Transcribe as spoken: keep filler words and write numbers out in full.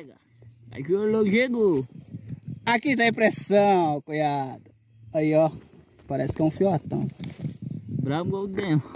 pega. Aqui o chegou. Aqui tá a impressão, cunhado. Aí, ó. Parece que é um fiotão. Bravo igual o dentro.